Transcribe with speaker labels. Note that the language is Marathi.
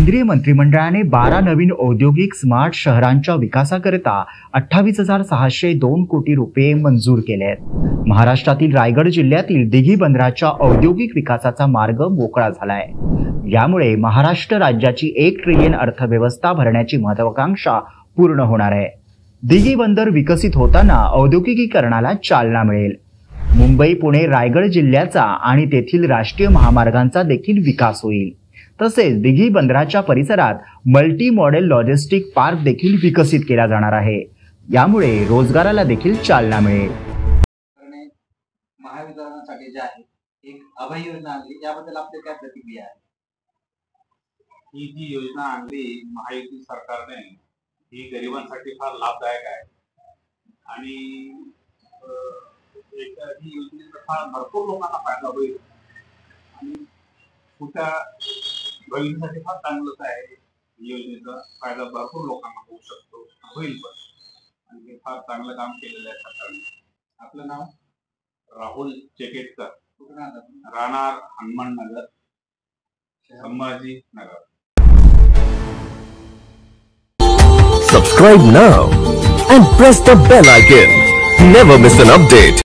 Speaker 1: केंद्रीय मंत्रिमंडळाने 12 नवीन औद्योगिक स्मार्ट शहरांच्या विकासाकरिता 28,602 कोटी रुपये मंजूर केले आहेत। महाराष्ट्रातील रायगड जिल्ह्यातील दिघी बंदराच्या औद्योगिक विकासाचा मार्ग मोकळा झालाय। यामुळे महाराष्ट्र राज्याची 1 ट्रिलियन अर्थव्यवस्था भरण्याची महत्त्वाकांक्षा पूर्ण होणार आहे। दिघी बंदर विकसित होताना औद्योगिकीकरणाला चालना मिळेल। मुंबई, पुणे, रायगड जिल्ह्याचा आणि तेथील राष्ट्रीय महामार्गांचा देखील विकास होईल। तसेच दिघी बंदराच्या परिसरात मल्टी मॉडेल लॉजिस्टिक पार्क देखील विकसित केला जाणार आहे। यामुळे रोजगाराला देखील चालना मिळेल।
Speaker 2: महावितरणासाठी जे आहे एक अभय योजना आणली, याबद्दल आपली काय प्रतिक्रिया आहे?
Speaker 3: ही जी योजना आणली महायुती सरकारने ही गरिबांसाठी फार लाभदायक आहे आणि ही योजनेचा फार भरपूर लोकांना फायदा होईल आणि पुढच्या भविष्यासाठी फार चांगलंच आहे। योजनेचा फायदा भरपूर लोकांना होऊ शकतो, होईल पण, आणि हे फार चांगलं काम केलेलं आहे सरकारने।
Speaker 2: आपलं नाव?
Speaker 3: राहुल चेकेटकर,
Speaker 2: कुठून आलात?
Speaker 3: राहणार Hanumannagar, Sambhaji Nagar.
Speaker 4: Subscribe now and press the bell icon. Never miss an update.